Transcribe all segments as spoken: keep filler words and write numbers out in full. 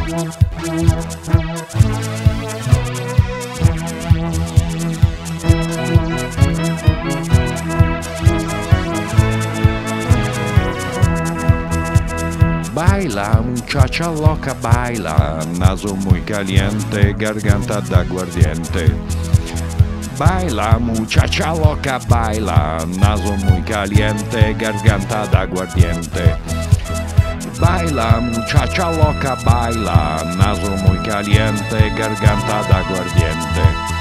Baila, muchacha loca, baila, naso muy caliente, garganta de aguardiente. Baila, muchacha loca, baila, naso muy caliente, garganta de aguardiente. Baila, muchacha loca, baila, naso muy caliente, garganta de aguardiente.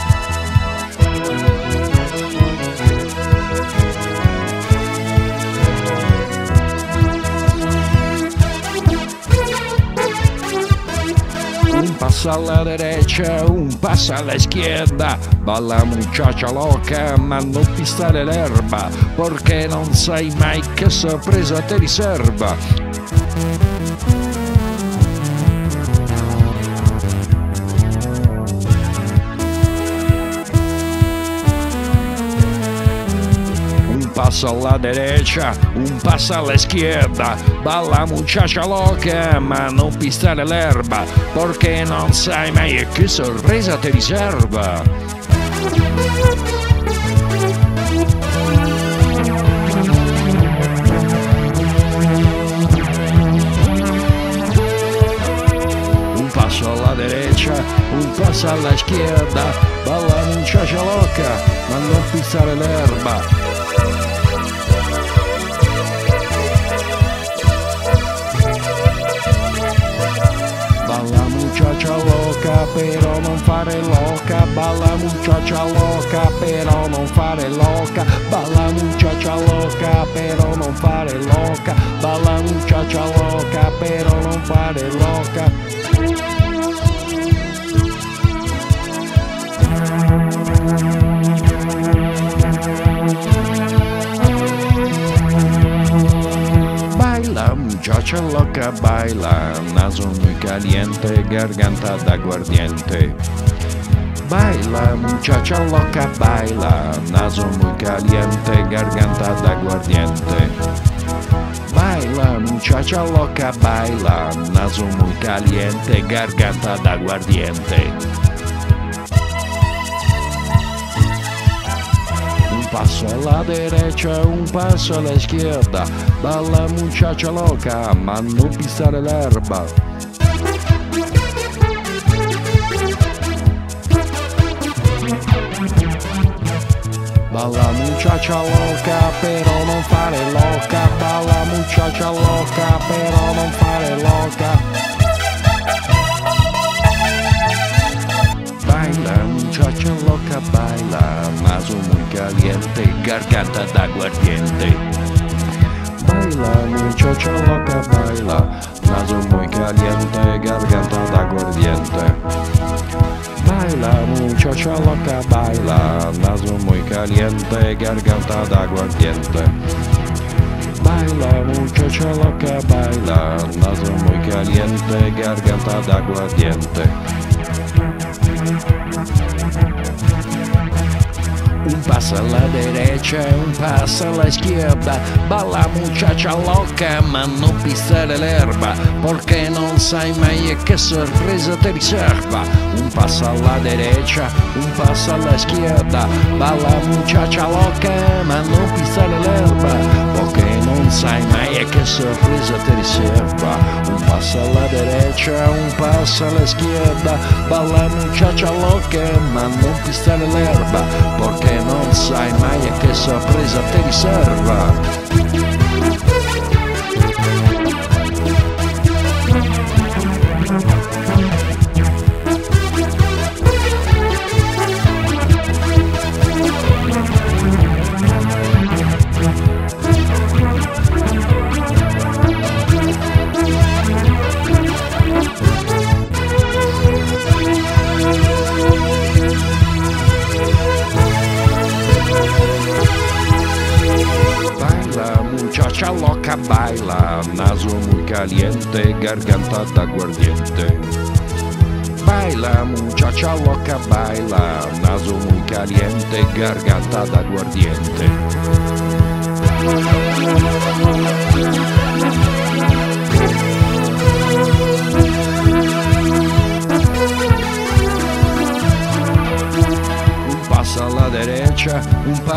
Un paso a la derecha, un paso a la izquierda. Balla muchacha loca, ma non pistare l'erba, perché non sai mai che sorpresa ti riserva. Un paso alla derecha, un paso alla izquierda. Balla muchacha loca, ma non pistare l'erba, perché non sai mai che sorpresa ti riserva. Un paso alla derecha, un paso alla izquierda. Balla muchacha loca, ma non pistare l'erba. Balla muchacha loca, però non fare loca. Balla muchacha loca, però non fare loca. Balla muchacha loca, però non fare loca. Balla muchacha loca, però non fare loca. Baila, muchacha loca, baila, naso muy caliente, garganta de aguardiente. Baila, muchacha loca, baila, naso muy caliente, garganta de aguardiente. Baila, muchacha loca, baila, naso muy caliente, garganta de aguardiente. Un paso a la derecha, un paso a la izquierda. Balla muchacha loca, ma non pistare l'erba. Balla muchacha loca, però non fare loca. Balla muchacha loca, però non fare loca. Baila, muchacha loca, baila, naso muy caliente, garganta de aguardiente. Baila, muchacha loca, baila, naso muy caliente, garganta de aguardiente. Baila, muchacha loca, baila, naso muy caliente, garganta de aguardiente. Baila, muchacha loca, baila, naso muy caliente, garganta de aguardiente. Un paso a la derecha, un paso a la izquierda. Balla muchacha loca, ma non pistare l'erba, perché non sai mai che sorpresa ti riserva. Un paso alla derecha, un paso alla izquierda. Balla muchacha loca, ma non pistare l'erba, perché non sai mai che sorpresa ti riserva. Un paso alla derecha, un paso alla izquierda. Balla muchacha loca, ma non pistare l'erba, perché non sai mai che sorpresa ti riserva. Muchacha loca, baila, naso muy caliente, garganta de aguardiente. Baila, muchacha loca, baila, naso muy caliente, garganta de aguardiente.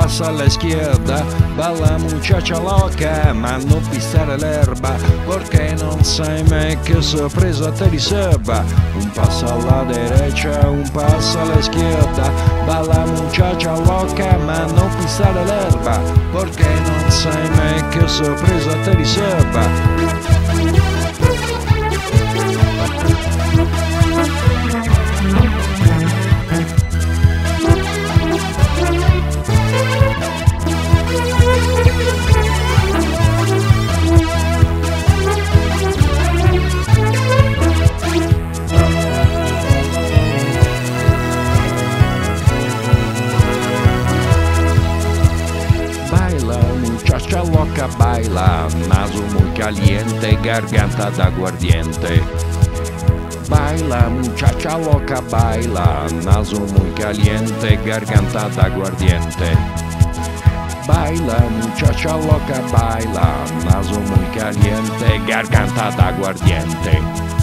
pasa a la izquierda, va la muchacha loca, ma no pisare l'erba, porque non sai mai che sorpresa te riserva. Un passo alla derecha, un passo alla izquierda, va la muchacha loca, ma no pisare l'erba, porque non sai mai che sorpresa te riserva. Muchacha loca baila, naso muy caliente, garganta de aguardiente. Baila, muchacha loca baila, naso muy caliente, garganta de aguardiente. Baila, muchacha loca baila, naso muy caliente, garganta de aguardiente.